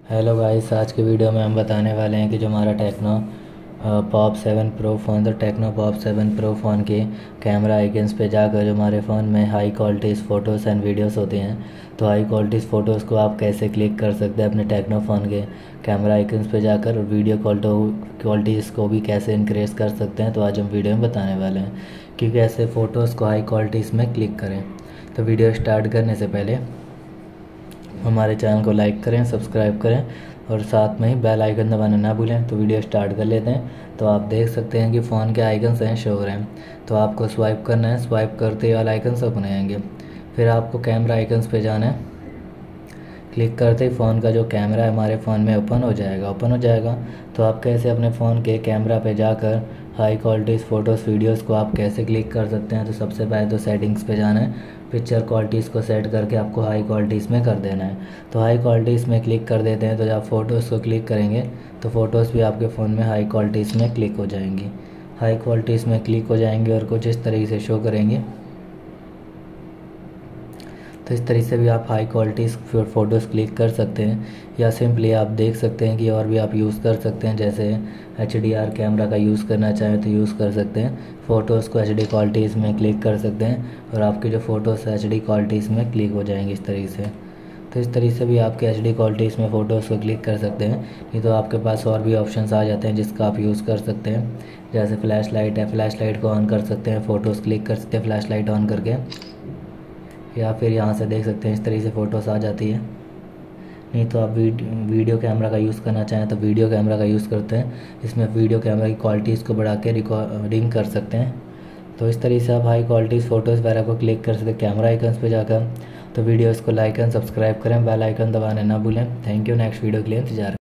Hello guys, आज की video में हम बताने वाले हैं कि जो हमारा टेक्नो पॉप 7 प्रो फ़ोन, तो टेक्नो पॉप 7 प्रो फ़ोन के कैमरा आइकन्स पे जाकर जो हमारे फ़ोन में high qualities photos and videos होते हैं, तो हाई क्वालिटीज़ फ़ोटोज़ को आप कैसे क्लिक कर सकते हैं अपने टेक्नो फ़ोन के कैमरा आइकन्स पे जाकर, और वीडियो क्वालिटीज़ को भी कैसे इनक्रीज़ कर सकते हैं। तो आज हम वीडियो में बताने वाले हैं कि कैसे फ़ोटोज़ को हाई क्वालिटीज़ में क्लिक करें। तो वीडियो स्टार्ट करने से पहले हमारे चैनल को लाइक करें, सब्सक्राइब करें और साथ में ही बेल आइकन दबाना ना भूलें। तो वीडियो स्टार्ट कर लेते हैं। तो आप देख सकते हैं कि फ़ोन के आइकन्स हैं, शो हो रहे हैं। तो आपको स्वाइप करना है, स्वाइप करते ही वाला आइकन्स ओपन आएंगे। फिर आपको कैमरा आइकन्स पे जाना है। क्लिक करते ही फ़ोन का जो कैमरा है हमारे फ़ोन में ओपन हो जाएगा। तो आप कैसे अपने फ़ोन के कैमरा पे जाकर हाई क्वालिटीज़ फ़ोटोज़ वीडियोज़ को आप कैसे क्लिक कर सकते हैं। तो सबसे पहले तो सेटिंग्स पे जाना है, पिक्चर क्वालिटीज़ को सेट करके आपको हाई क्वालिटीज़ में कर देना है। तो हाई क्वालिटीज़ में क्लिक कर देते हैं। तो जब आप फ़ोटोज़ को क्लिक करेंगे तो फ़ोटोज़ भी आपके फ़ोन में हाई क्वालिटीज़ में क्लिक हो जाएंगी, हाई क्वालिटीज़ में क्लिक हो जाएंगी और कुछ इस तरीके से शो करेंगे। तो इस तरीके से भी आप हाई क्वालिटीज़ फ़ोटोज़ क्लिक कर सकते हैं, या सिंपली आप देख सकते हैं कि और भी आप यूज़ कर सकते हैं। जैसे HDR कैमरा का यूज़ करना चाहें तो यूज़ कर सकते हैं। फ़ोटोज़ को HD क्वालिटीज़ में क्लिक कर सकते हैं और आपकी जो फ़ोटोज़ HD क्वालिटीज़ में क्लिक हो जाएंगी इस तरीके से। तो इस तरीके से भी आपके HD क्वालिटीज़ में फ़ोटोज़ को क्लिक कर सकते हैं। नहीं तो आपके पास और भी ऑप्शंस आ जाते हैं जिसका आप यूज़ कर सकते हैं। जैसे फ्लैश लाइट है, फ्लैश लाइट को ऑन कर सकते हैं, फ़ोटोज़ क्लिक कर सकते हैं फ्लैश लाइट ऑन करके, या फिर यहाँ से देख सकते हैं इस तरीके से फ़ोटोज़ आ जाती है। नहीं तो आप वीडियो कैमरा का यूज़ करना चाहें तो वीडियो कैमरा का यूज़ करते हैं। इसमें वीडियो कैमरा की क्वालिटीज़ को बढ़ा के रिकॉर्डिंग कर सकते हैं। तो इस तरीके से आप हाई क्वालिटीज़ फ़ोटोज़ वगैरह को क्लिक कर सकते हैं कैमरा आइकन्स पे जाकर। तो वीडियोज़ को लाइक एंड सब्सक्राइब करें, बेल आइकन दबाना ना भूलें। Thank you. नेक्स्ट वीडियो के लिए इंतजार।